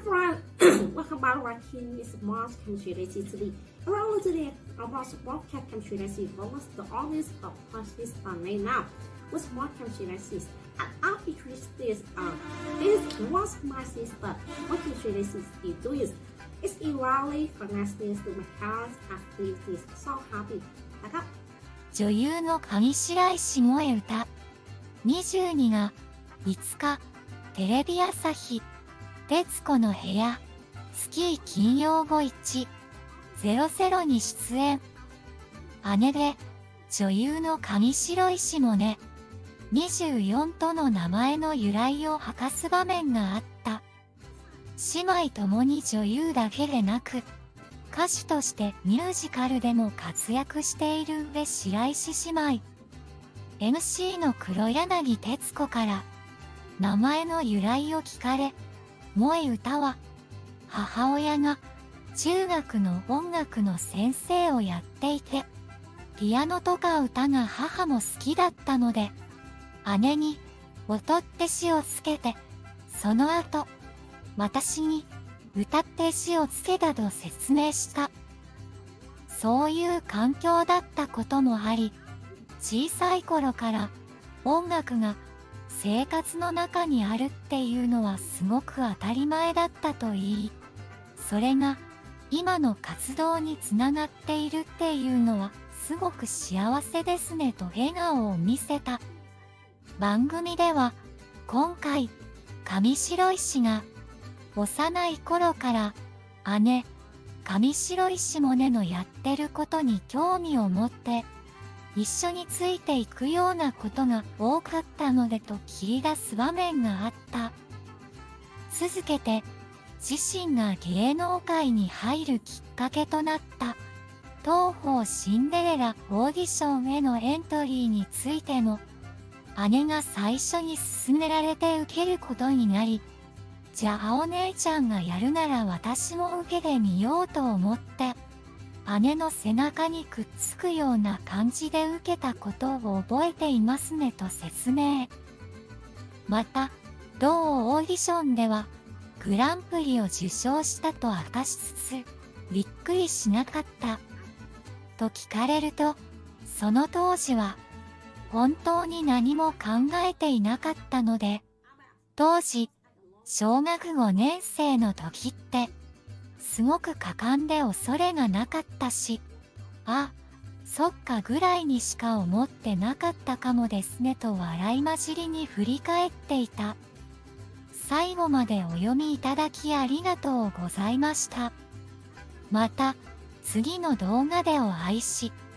everyone, welcome back to watching this Mars Chemistry Daisy today. Around today, about Smart Chemistry Daisy follows the audience of classes on right now. With Smart Chemistry Daisy, and I'll introduce this was my sister. What Chemistry Daisy is doing. It's really connected to my parents' activities. So happy. 女優の上白石萌歌22が5日テレビ朝日徹子の部屋月金曜午1:00に出演。姉で女優の上白石萌音24との名前の由来を明かす場面があった。姉妹ともに女優だけでなく歌手としてミュージカルでも活躍している上白石姉妹。MC の黒柳徹子から名前の由来を聞かれ、萌歌は母親が中学の音楽の先生をやっていて、ピアノとか歌が母も好きだったので、姉に音って詞をつけて、その後、私に歌って詞をつけたと説明した。そういう環境だったこともあり、小さい頃から音楽が生活の中にあるっていうのはすごく当たり前だったといい、それが今の活動につながっているっていうのはすごく幸せですねと笑顔を見せた。番組では今回上白石が幼い頃から姉上白石萌音のやってることに興味を持って一緒についていくようなことが多かったのでと切り出す場面があった。続けて自身が芸能界に入るきっかけとなった東宝シンデレラオーディションへのエントリーについても、姉が最初に勧められて受けることになり、じゃあお姉ちゃんがやるなら私も受けてみようと思って、姉の背中にくっつくような感じで受けたことを覚えていますねと説明。また、同オーディションではグランプリを受賞したと明かしつつ、びっくりしなかったと聞かれると、その当時は本当に何も考えていなかったので、当時小学5年生の時ってすごく果敢で恐れがなかったし、あ、そっかぐらいにしか思ってなかったかもですねと笑い混じりに振り返っていた。最後までお読みいただきありがとうございました。また次の動画でお会いし